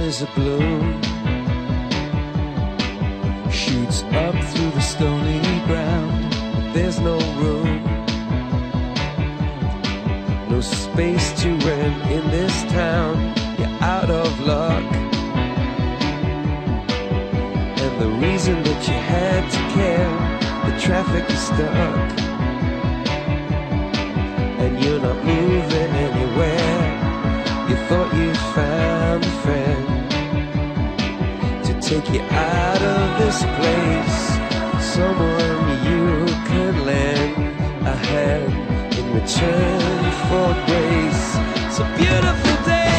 as a bloom shoots up through the stony ground. There's no room, no space to rent in this town. You're out of luck, and the reason that you had to care, the traffic is stuck, and you're not moving anywhere. You thought you found a friend to take you out of this place, someone you could lend a hand in return for grace. It's a beautiful day.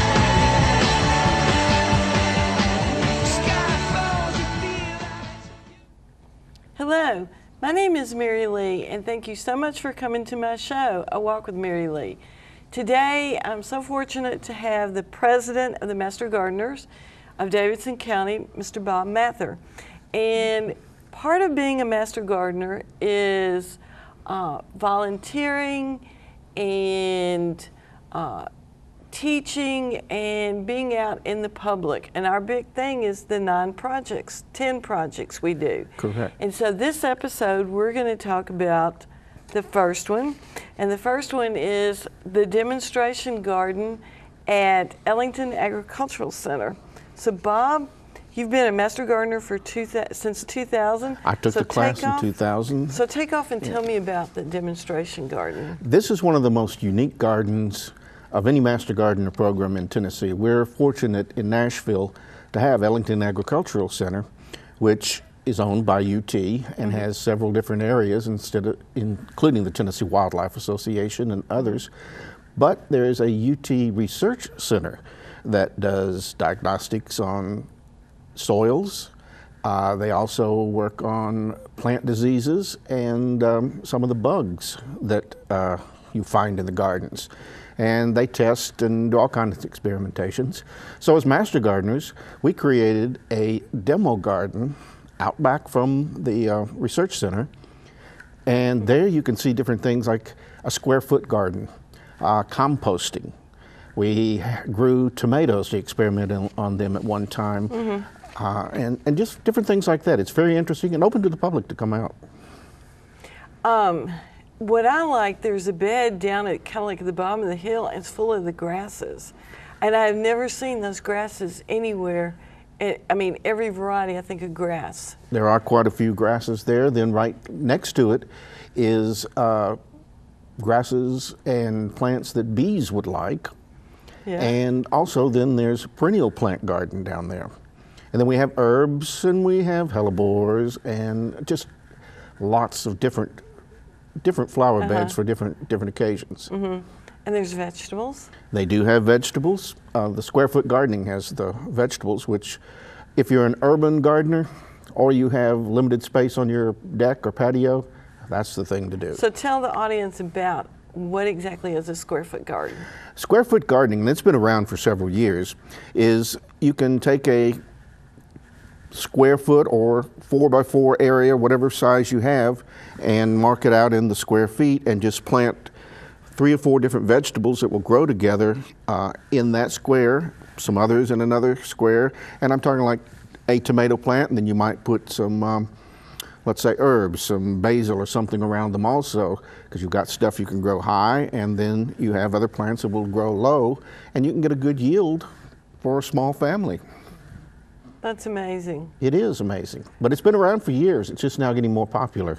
Sky falls, you feel like... Hello, my name is Mary Lee, and thank you so much for coming to my show, A Walk with Mary Lee. Today, I'm so fortunate to have the president of the Master Gardeners of Davidson County, Mr. Bob Mather. And part of being a Master Gardener is volunteering and teaching and being out in the public. And our big thing is the 10 projects we do. Correct. And so this episode, we're going to talk about the first one. And the first one is the demonstration garden at Ellington Agricultural Center. So Bob, you've been a Master Gardener for since 2000. I took the class in 2000. So take off and tell me about the demonstration garden. This is one of the most unique gardens of any Master Gardener program in Tennessee. We're fortunate in Nashville to have Ellington Agricultural Center, which is owned by UT and has several different areas, including the Tennessee Wildlife Association and others. But there is a UT Research Center that does diagnostics on soils. They also work on plant diseases and some of the bugs that you find in the gardens. And they test and do all kinds of experimentations. So as Master Gardeners, we created a demo garden out back from the research center, and there you can see different things like a square foot garden, composting. We grew tomatoes to experiment on them at one time, and just different things like that. It's very interesting and open to the public to come out. What I like, there's a bed down at kind of like at the bottom of the hill, and it's full of the grasses. And I've never seen those grasses anywhere. I mean, every variety, I think, of grass. There are quite a few grasses there. Then right next to it is grasses and plants that bees would like. Yeah. And also then there's a perennial plant garden down there. And then we have herbs and we have hellebores and just lots of different flower beds for different occasions. And there's vegetables? They do have vegetables. The square foot gardening has the vegetables, which if you're an urban gardener or you have limited space on your deck or patio, that's the thing to do. So tell the audience about what exactly is a square foot garden. Square foot gardening, and it's been around for several years, is you can take a square foot or 4x4 area, whatever size you have, and mark it out in the square feet and just plant 3 or 4 different vegetables that will grow together in that square, some others in another square. And I'm talking like a tomato plant, and then you might put some, let's say herbs, some basil or something around them also, because you've got stuff you can grow high, and then you have other plants that will grow low, and you can get a good yield for a small family. That's amazing. It is amazing, but it's been around for years. It's just now getting more popular.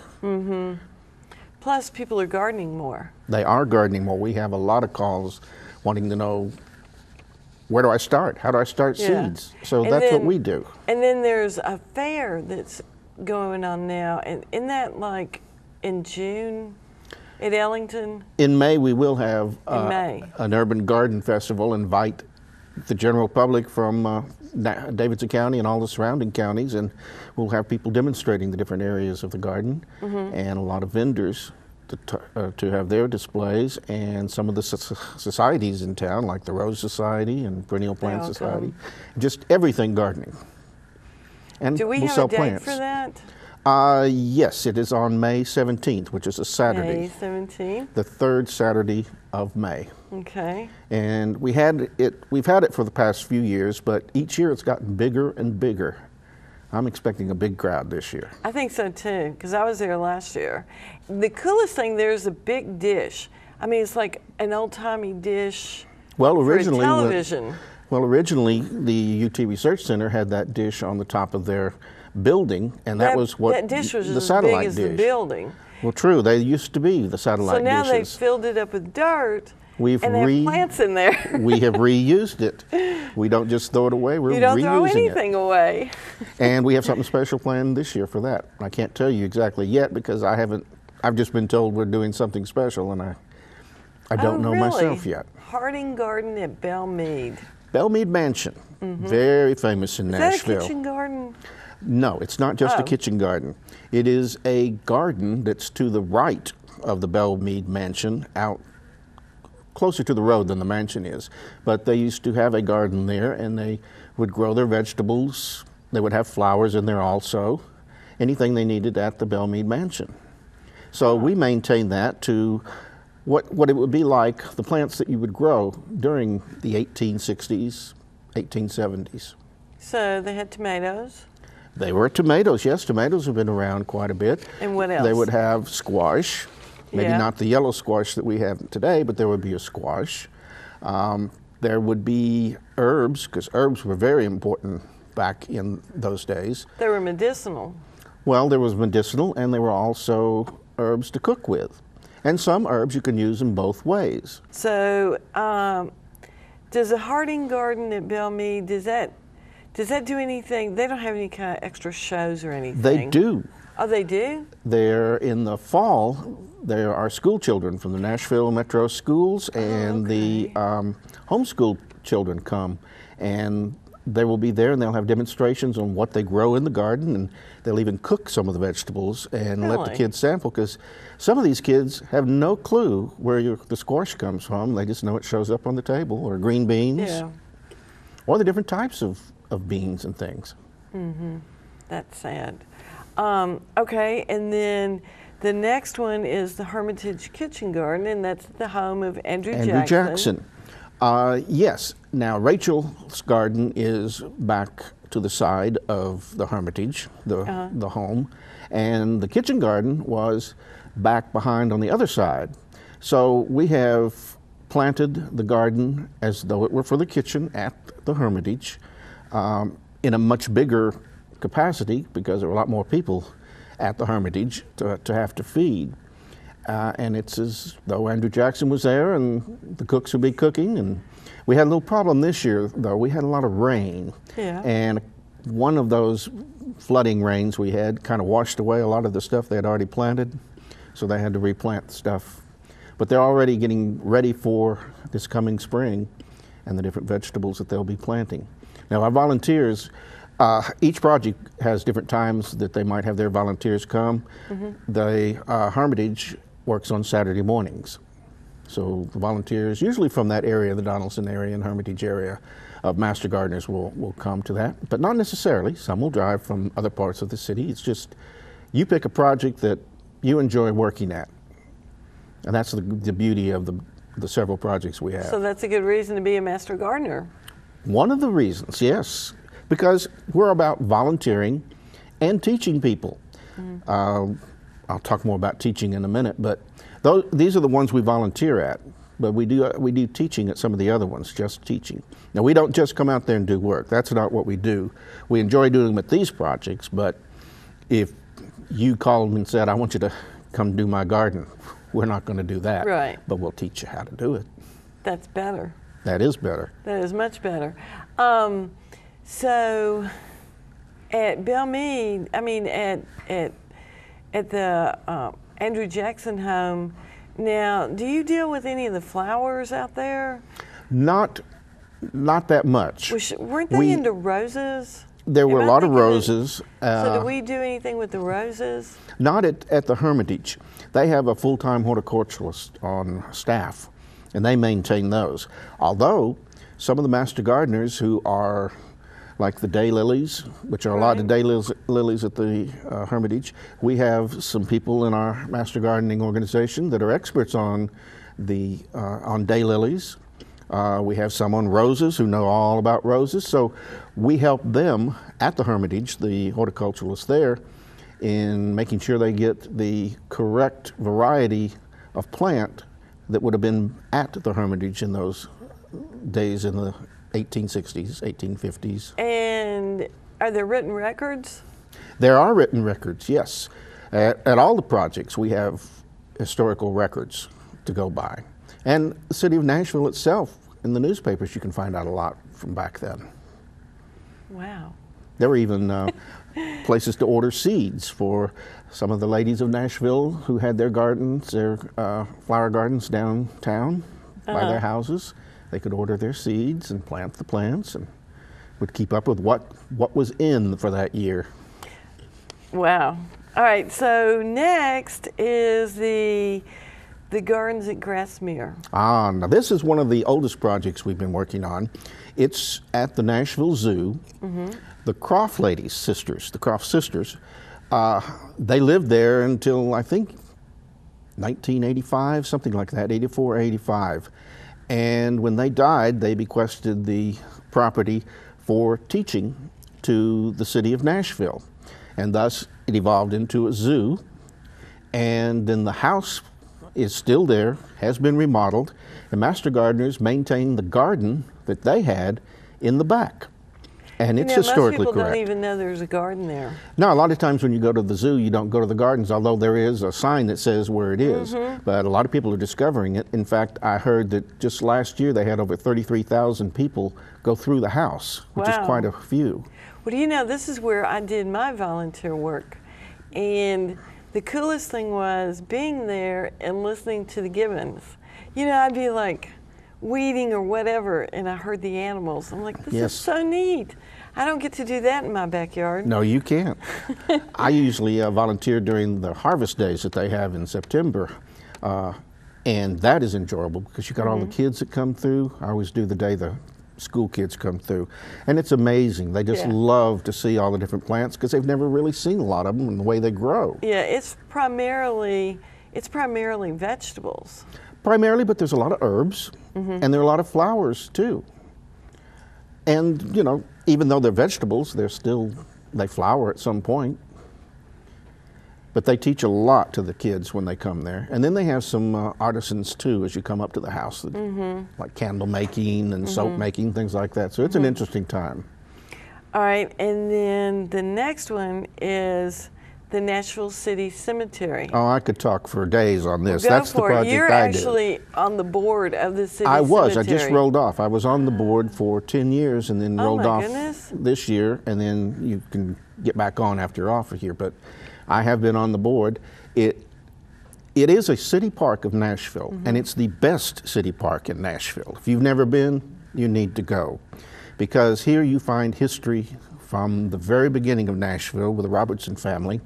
Plus, people are gardening more. They are gardening more. We have a lot of calls wanting to know, where do I start? How do I start seeds? So And that's then, what we do. And then there's a fair that's going on now. And isn't that like in June at Ellington? In May, we will have May. an urban garden festival, invite the general public from Davidson County and all the surrounding counties, and we'll have people demonstrating the different areas of the garden and a lot of vendors to have their displays, and some of the societies in town like the Rose Society and Perennial Plant Society, just everything gardening. And do we we'll have sell a date plants. for that? Yes, it is on May 17th, which is a Saturday. May 17th. The third Saturday of May. Okay. And we've had it for the past few years, but each year it's gotten bigger and bigger. I'm expecting a big crowd this year. I think so too, because I was there last year. The coolest thing there is a big dish. I mean, it's like an old-timey dish Well, for a originally, television. Originally the UT Research Center had that dish on the top of their building, and that was what that dish was the as satellite big as dish. the building. Well, true. They used to be the satellite So now they've dishes. filled it up with dirt. We've and they have plants in there. We have reused it. We don't just throw it away. We're You don't reusing throw it. anything away. And we have something special planned this year for that. I can't tell you exactly yet because I've just been told we're doing something special, and I don't know really? myself yet. Harding Garden at Belmead. Belmead Mansion, very famous in Is Nashville. that a kitchen garden? No, it's not just a Oh. kitchen garden. It is a garden that's to the right of the Belmead Mansion, out closer to the road than the mansion is. But they used to have a garden there, and they would grow their vegetables. They would have flowers in there also, anything they needed at the Belmead Mansion. So we maintain that to what it would be like, the plants that you would grow during the 1860s, 1870s. So they had tomatoes. They were tomatoes, yes. Tomatoes have been around quite a bit. And what else? They would have squash, maybe Yeah. not the yellow squash that we have today, but there would be a squash. There would be herbs, because herbs were very important back in those days. They were medicinal. Well, there was medicinal, and there were also herbs to cook with. And some herbs you can use in both ways. So does the Harding Garden at Belmead, does that do anything? They don't have any kind of extra shows or anything. They do. Oh, they do? There in the fall, there are school children from the Nashville Metro Schools, and the homeschool children come, and they will be there, and they'll have demonstrations on what they grow in the garden, and they'll even cook some of the vegetables and let the Really? kids sample, because some of these kids have no clue where the squash comes from. They just know it shows up on the table, or green beans, Yeah. or the different types of beans and things. That's sad. Okay, and then the next one is the Hermitage Kitchen Garden, and that's the home of Andrew Jackson. Yes. Now, Rachel's garden is back to the side of the Hermitage, the home, and the kitchen garden was back behind on the other side. So we have planted the garden as though it were for the kitchen at the Hermitage in a much bigger capacity, because there were a lot more people at the Hermitage to have to feed. And it's as though Andrew Jackson was there, and the cooks would be cooking. And we had a little problem this year, though. We had a lot of rain. Yeah. And one of those flooding rains we had kind of washed away a lot of the stuff they had already planted. So they had to replant stuff. But they're already getting ready for this coming spring and the different vegetables that they'll be planting. Now, our volunteers, each project has different times that they might have their volunteers come. The Hermitage works on Saturday mornings. So the volunteers, usually from that area, the Donaldson area and Hermitage area of Master Gardeners will come to that, but not necessarily. Some will drive from other parts of the city. It's just, you pick a project that you enjoy working at. And that's the beauty of the several projects we have. So that's a good reason to be a Master Gardener. One of the reasons, yes, because we're about volunteering and teaching people. I'll talk more about teaching in a minute, but these are the ones we volunteer at. But we do teaching at some of the other ones, just teaching. Now, we don't just come out there and do work. That's not what we do. We enjoy doing them at these projects, but if you called and said, I want you to come do my garden, we're not going to do that. Right. But we'll teach you how to do it. That's better. That is better. That is much better. So at Belmead, I mean at the Andrew Jackson home, now do you deal with any of the flowers out there? Not that much. Weren't they into roses? There were a Am I lot of thinking that- roses. So do we do anything with the roses? Not at the Hermitage. They have a full-time horticulturalist on staff, and they maintain those. Although some of the Master Gardeners who are like the daylilies, which are a lot of daylilies at the Hermitage, we have some people in our Master Gardening organization that are experts on on daylilies. We have some on roses who know all about roses. So we help them at the Hermitage, the horticulturalists there, in making sure they get the correct variety of plant that would have been at the Hermitage in those days in the 1860s, 1850s. And are there written records? There are written records, yes. At all the projects, we have historical records to go by. And the city of Nashville itself, in the newspapers, you can find out a lot from back then. Wow. There were even places to order seeds for some of the ladies of Nashville who had their gardens, their flower gardens downtown by their houses. They could order their seeds and plant the plants and would keep up with what was in for that year. Wow. All right, so next is the gardens at Grassmere. Now this is one of the oldest projects we've been working on. It's at the Nashville Zoo. The Croft ladies, sisters, the Croft sisters, they lived there until I think 1985, something like that, 84, 85. And when they died, they bequested the property for teaching to the city of Nashville. And thus it evolved into a zoo. And then the house is still there, has been remodeled. The master gardeners maintain the garden that they had in the back. And it's historically most people correct. don't even know there's a garden there. No, a lot of times when you go to the zoo, you don't go to the gardens, although there is a sign that says where it is. But a lot of people are discovering it. In fact, I heard that just last year they had over 33,000 people go through the house, which is quite a few. Well, you know, this is where I did my volunteer work. And the coolest thing was being there and listening to the gibbons. You know, I'd be like weeding or whatever, and I heard the animals. I'm like, this is so neat. I don't get to do that in my backyard. No, you can't. I usually volunteer during the harvest days that they have in September. And that is enjoyable because you got all the kids that come through. I always do the day the school kids come through. And it's amazing. They just love to see all the different plants because they've never really seen a lot of them and the way they grow. Yeah, it's primarily vegetables. Primarily, but there's a lot of herbs and there are a lot of flowers too. And, you know, even though they're vegetables, they flower at some point. But they teach a lot to the kids when they come there. And then they have some artisans too as you come up to the house, like candle making and soap making, things like that. So it's an interesting time. All right, and then the next one is the Nashville City Cemetery. Oh, I could talk for days on this. Well, That's the project I did. You're actually on the board of the city I was. cemetery. I just rolled off. I was on the board for 10 years and then rolled off goodness. This year, and then you can get back on after you're off of here. But I have been on the board. It is a city park of Nashville, and it's the best city park in Nashville. If you've never been, you need to go, because here you find history from the very beginning of Nashville with the Robertson family,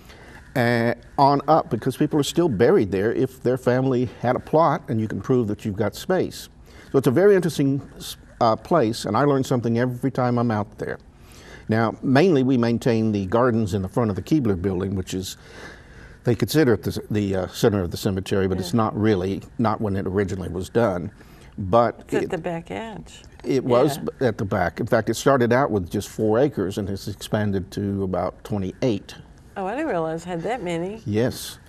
on up, because people are still buried there if their family had a plot and you can prove that you've got space. So it's a very interesting place, and I learn something every time I'm out there. Now, mainly we maintain the gardens in the front of the Keebler building, which is, they consider it the center of the cemetery, but it's not really, not when it originally was done. But it's at the back edge. It was at the back. In fact, it started out with just 4 acres and has expanded to about 28. Oh, I didn't realize it had that many. Yes.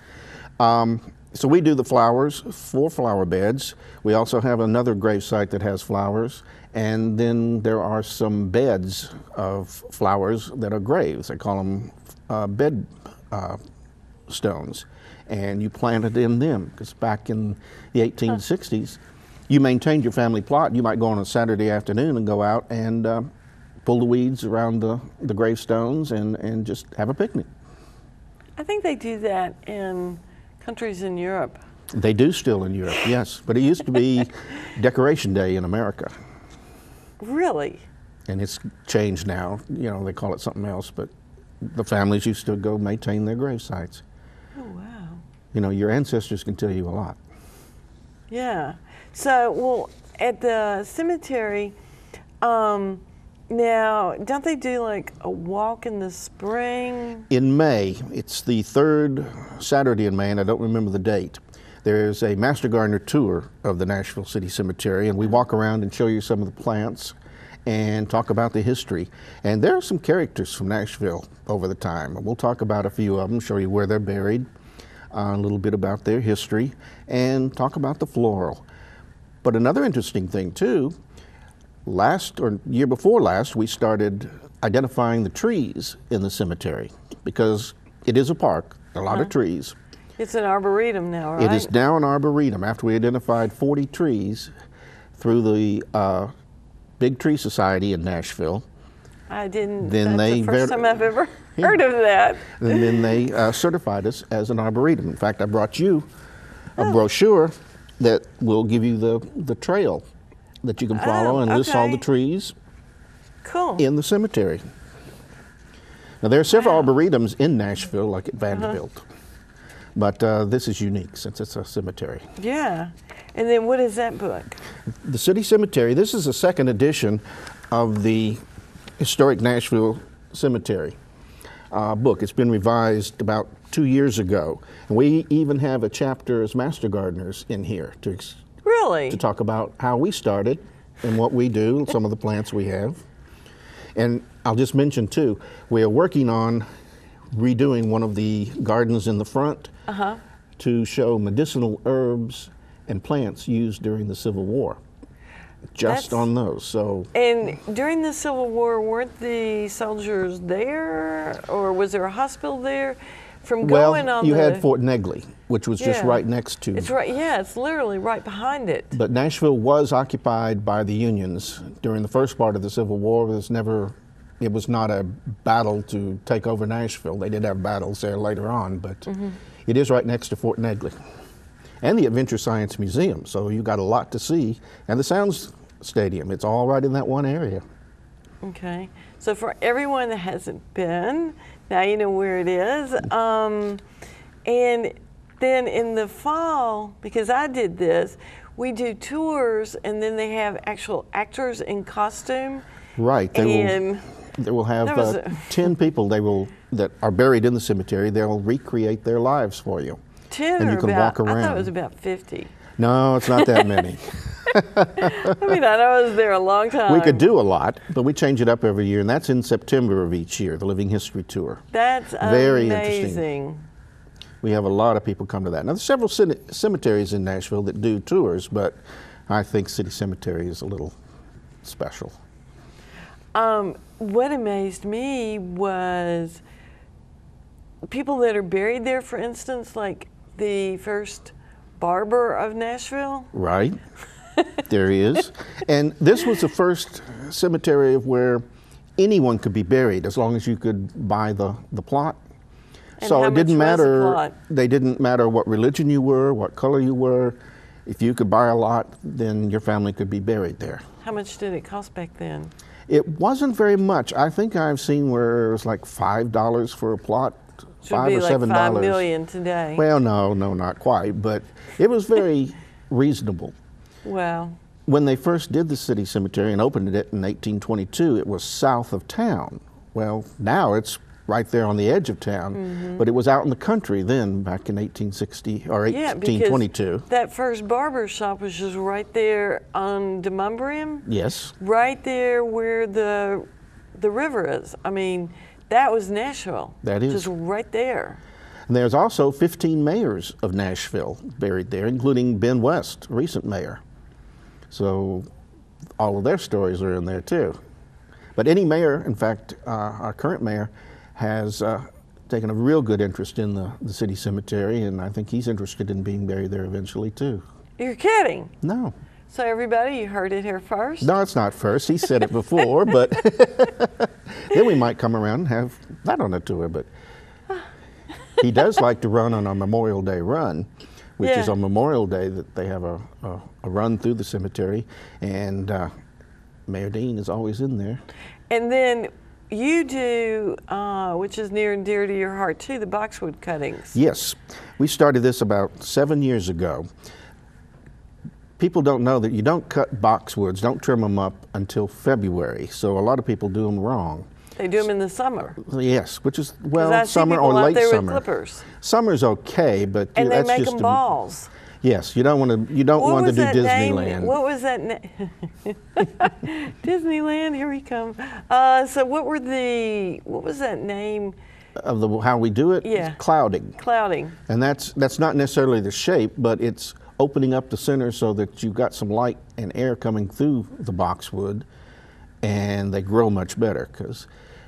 So we do the flowers, 4 flower beds. We also have another grave site that has flowers. And then there are some beds of flowers that are graves. They call them bed stones. And you planted in them, because back in the 1860s, you maintained your family plot. You might go on a Saturday afternoon and go out and pull the weeds around the gravestones and just have a picnic. I think they do that in countries in Europe. They do still in Europe, yes. But it used to be Decoration Day in America. Really? And it's changed now. You know, they call it something else, but the families used to go maintain their grave sites. Oh, wow. You know, your ancestors can tell you a lot. Yeah. So, well, at the cemetery, now, don't they do like a walk in the spring? In May, it's the 3rd Saturday in May, and I don't remember the date. there's a Master Gardener tour of the Nashville City Cemetery, and we walk around and show you some of the plants and talk about the history. And there are some characters from Nashville over the time. We'll talk about a few of them, show you where they're buried, a little bit about their history, and talk about the floral. But another interesting thing too, year before last, we started identifying the trees in the cemetery because it is a park, a lot of trees. It's an arboretum now, right? It is now an arboretum after we identified 40 trees through the Big Tree Society in Nashville. I didn't. Then that's the first time I've ever heard of that. And then they certified us as an arboretum. In fact, I brought you a brochure that will give you the trail that you can follow and lists all the trees in the cemetery. Now, there are several arboretums in Nashville, like at Vanderbilt, but this is unique since it's a cemetery. Yeah. And then what is that book? The City Cemetery, this is the second edition of the Historic Nashville Cemetery book. It's been revised about 2 years ago. And we even have a chapter as Master Gardeners in here to talk about how we started and what we do, some of the plants we have. And I'll just mention too, we are working on redoing one of the gardens in the front to show medicinal herbs and plants used during the Civil War. Just on those. So. And during the Civil War, weren't the soldiers there, or was there a hospital there? From going on you had Fort Negley, which was just right next to. It's right. Yeah, it's literally right behind it. But Nashville was occupied by the Unions during the first part of the Civil War. It was not a battle to take over Nashville. They did have battles there later on, but it is right next to Fort Negley. And the Adventure Science Museum, so you got a lot to see. And the Sounds Stadium, it's all right in that one area. Okay, so for everyone that hasn't been, now you know where it is. And then in the fall, because I did this, we do tours and then they have actual actors in costume. Right, they will have 10 people that are buried in the cemetery. They'll recreate their lives for you. 10 and you can walk around. I thought it was about 50. No, it's not that many. I mean, I know I was there a long time. We could do a lot, but we change it up every year, and that's in September of each year, the Living History Tour. That's very amazing. Interesting. We have a lot of people come to that. Now, there's several cemeteries in Nashville that do tours, but I think City Cemetery is a little special. What amazed me was people that are buried there, for instance, like the first barber of Nashville. Right. There he is. And this was the first cemetery where anyone could be buried as long as you could buy the plot. And so how it didn't much was the matter. plot? They didn't matter what religion you were, what color you were. If you could buy a lot, then your family could be buried there. How much did it cost back then? It wasn't very much. I think I've seen where it was like $5 for a plot. Should $5 be or like $7. $5 million today. Well, no, not quite, but it was very reasonable. Wow. When they first did the City Cemetery and opened it in 1822, it was south of town. Well, now it's right there on the edge of town, but it was out in the country then, back in 1860 or 1822. Because that first barber shop was just right there on Demonbreun. Yes. Right there where the river is. I mean, that was Nashville. That is. Just right there. And there's also 15 mayors of Nashville buried there, including Ben West, recent mayor. So all of their stories are in there too. But any mayor, in fact, our current mayor, has taken a real good interest in the city cemetery, and I think he's interested in being buried there eventually too. You're kidding? No. So everybody, you heard it here first? No, it's not first. He said it before, but then we might come around and have that on a tour. But he does like to run on a Memorial Day run, which is on Memorial Day that they have a run through the cemetery, and Mayor Dean is always in there. And then you do, which is near and dear to your heart too, the boxwood cuttings. Yes. We started this about 7 years ago. People don't know that you don't cut boxwoods, don't trim them up until February, so a lot of people do them wrong. They do them in the summer. Yes, which is, I well, see summer people or out late there summer. With clippers. Summer's okay, but and that's they make just them balls. Yes, you don't want to. You don't What want to was do that name? Disneyland. What was that name? Disneyland, here we come. So what was that name? Of how we do it, Yeah. clouding. Clouding. And that's not necessarily the shape, but it's opening up the center so that you've got some light and air coming through the boxwood, and they grow much better because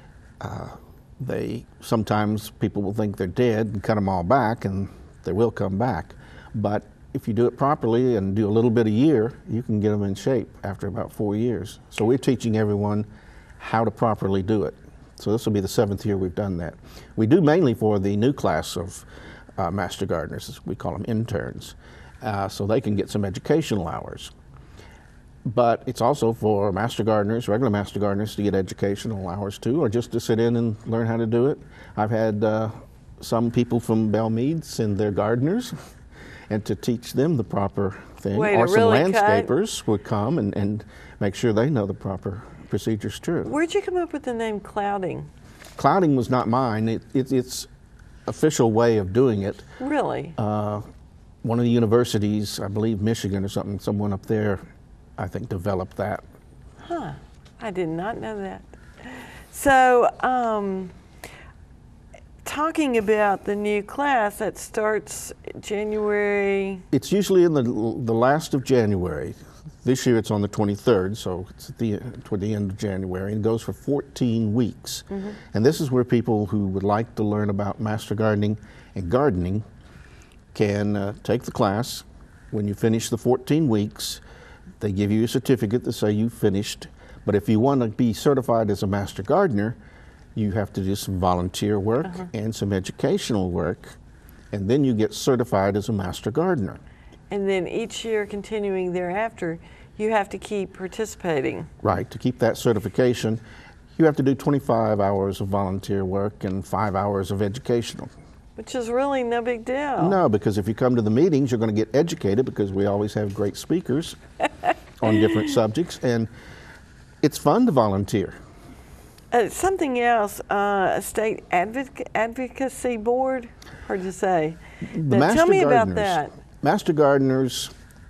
sometimes people will think they're dead and cut them all back, and they will come back. But if you do it properly and do a little bit a year, you can get them in shape after about 4 years. So we're teaching everyone how to properly do it. So this will be the 7th year we've done that. We do mainly for the new class of Master Gardeners. We call them interns, so they can get some educational hours. But it's also for Master Gardeners, regular Master Gardeners, to get educational hours too, or just to sit in and learn how to do it. I've had some people from Belle Meade send their gardeners and to teach them the proper thing. Way or to some really landscapers would come and make sure they know the proper procedures too. Where'd you come up with the name clouding? Clouding was not mine. It's official way of doing it. Really? One of the universities, I believe Michigan or something, someone up there, I think, developed that. Huh. I did not know that. So, talking about the new class that starts January. It's usually in the last of January. This year it's on the 23rd, so it's toward the end of January, and it goes for 14 weeks. Mm-hmm. And this is where people who would like to learn about master gardening and gardening can take the class. When you finish the 14 weeks, they give you a certificate to say you finished. But if you want to be certified as a master gardener, you have to do some volunteer work and some educational work, and then you get certified as a master gardener. And then each year continuing thereafter, you have to keep participating. Right, to keep that certification, you have to do 25 hours of volunteer work and 5 hours of educational. Which is really no big deal. No, because if you come to the meetings, you're going to get educated because we always have great speakers on different subjects, and it's fun to volunteer. Something else, a state advocacy board, hard to say. Now, tell me about that. Master Gardeners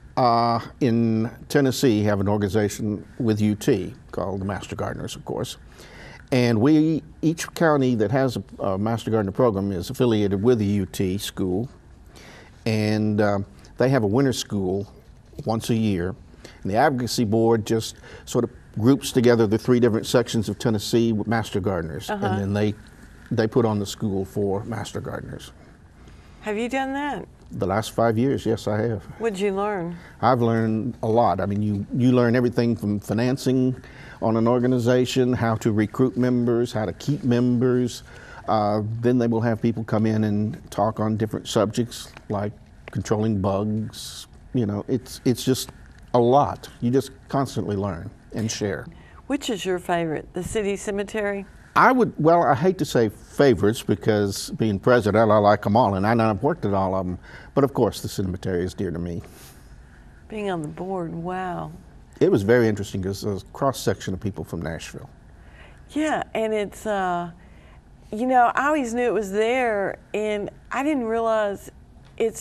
in Tennessee have an organization with UT called the Master Gardeners, of course. And each county that has a Master Gardener program is affiliated with a UT school. And they have a winter school once a year. And the advocacy board just sort of groups together the 3 different sections of Tennessee with Master Gardeners. And then they put on the school for Master Gardeners. Have you done that? The last 5 years, yes, I have. What'd you learn? I've learned a lot. I mean, you learn everything from financing on an organization, how to recruit members, how to keep members. Then they will have people come in and talk on different subjects like controlling bugs. You know, it's just a lot. You just constantly learn and share. Which is your favorite? The city cemetery? Well, I hate to say favorites because being president, I like them all, and I've worked at all of them. But of course, the cemetery is dear to me. Being on the board, wow. It was very interesting because there's a cross-section of people from Nashville. Yeah, and it's, you know, I always knew it was there, and I didn't realize it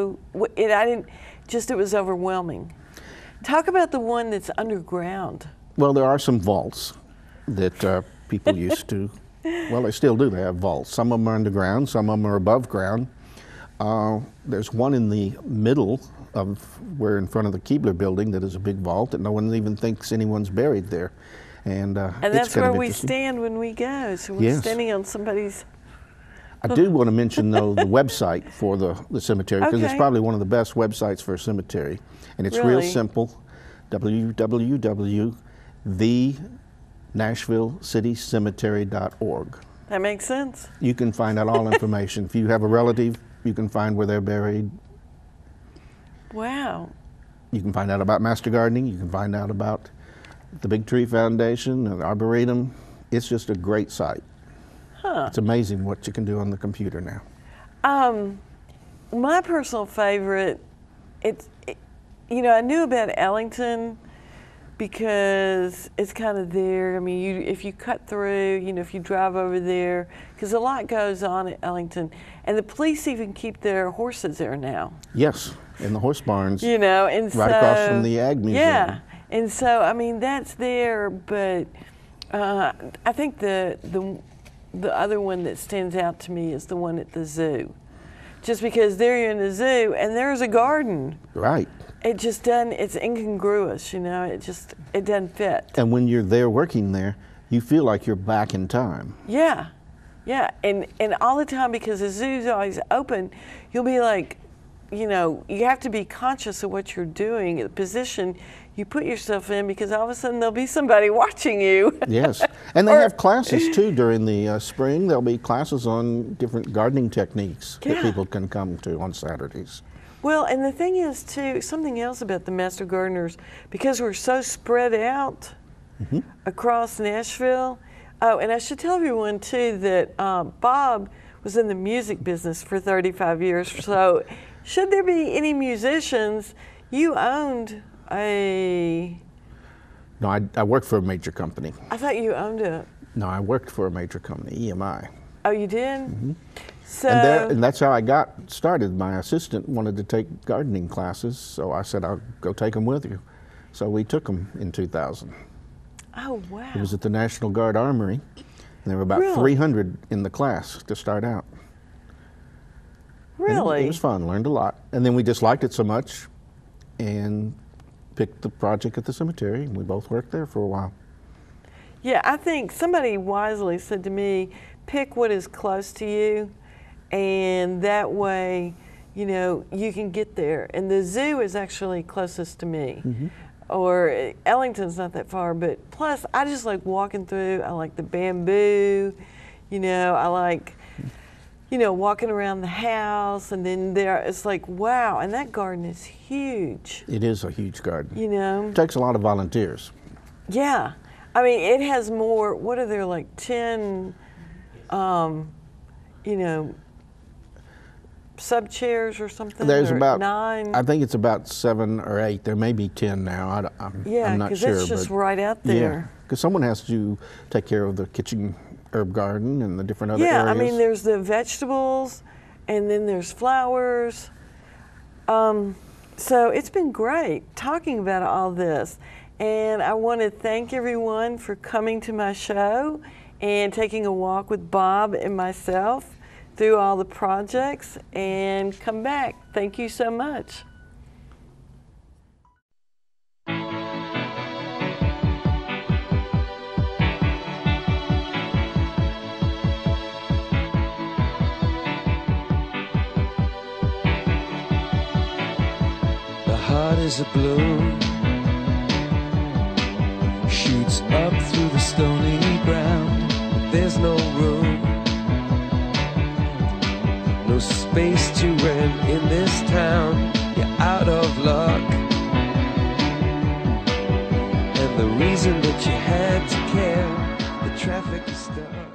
was overwhelming. Talk about the one that's underground. Well, there are some vaults that people used to, well, they still do. They have vaults. Some of them are underground, some of them are above ground. There's one in the middle of where in front of the Keebler building that is a big vault that no one even thinks anyone's buried there. And that's where we stand when we go. So we're standing on somebody's... I do want to mention, though, the website for the cemetery, because it's probably one of the best websites for a cemetery. And it's real simple, www.thenashvillecitycemetery.org. That makes sense. You can find out all information. If you have a relative, you can find where they're buried. Wow. You can find out about Master Gardening. You can find out about the Big Tree Foundation and the Arboretum. It's just a great site. Huh. It's amazing what you can do on the computer now. My personal favorite, you know, I knew about Ellington, because it's kind of there. I mean, if you cut through, you know, if you drive over there, because a lot goes on at Ellington, and the police even keep their horses there now. Yes, in the horse barns. You know, and right across from the Ag Museum. Yeah, and so I mean that's there, but I think the other one that stands out to me is the one at the zoo, just because there you're in the zoo and there's a garden. Right. It just doesn't, it's incongruous, you know, it doesn't fit. And when you're there working there, you feel like you're back in time. Yeah, yeah, and all the time, because the zoo's always open, you'll be like, you know, you have to be conscious of what you're doing, the position you put yourself in, because all of a sudden there'll be somebody watching you. Yes, and they have classes too during the spring. There'll be classes on different gardening techniques that people can come to on Saturdays. Well, and the thing is too, something else about the Master Gardeners, because we're so spread out across Nashville. Oh, and I should tell everyone too that Bob was in the music business for 35 years. So should there be any musicians, you owned a... No, I worked for a major company. I thought you owned it. No, I worked for a major company, EMI. Oh, you did? So, and that's how I got started. My assistant wanted to take gardening classes, so I said, I'll go take them with you. So we took them in 2000. Oh, wow. It was at the National Guard Armory, and there were about 300 in the class to start out. Really? It was fun, learned a lot. And then we just liked it so much and picked the project at the cemetery, and we both worked there for a while. Yeah, I think somebody wisely said to me, pick what is close to you, and that way, you know, you can get there. And the zoo is actually closest to me. Or Ellington's not that far, but plus I just like walking through. I like the bamboo, you know, I like, you know, walking around the house, and then there, it's like, wow, and that garden is huge. It is a huge garden. You know? It takes a lot of volunteers. Yeah. I mean, it has more, what are there, like 10, you know, sub chairs or something? There's or about 9? I think it's about 7 or 8. There may be 10 now. I'm not sure. Yeah, because it's just right out there. Yeah, because someone has to take care of the kitchen herb garden and the different other areas. Yeah, I mean, there's the vegetables, and then there's flowers. So it's been great talking about all this. And I want to thank everyone for coming to my show and taking a walk with Bob and myself through all the projects, and come back. Thank you so much. The heart is a bloom, shoots up through the stony ground, but there's no room, no space to rent in this town. You're out of luck, and the reason that you had to care, the traffic is stuck.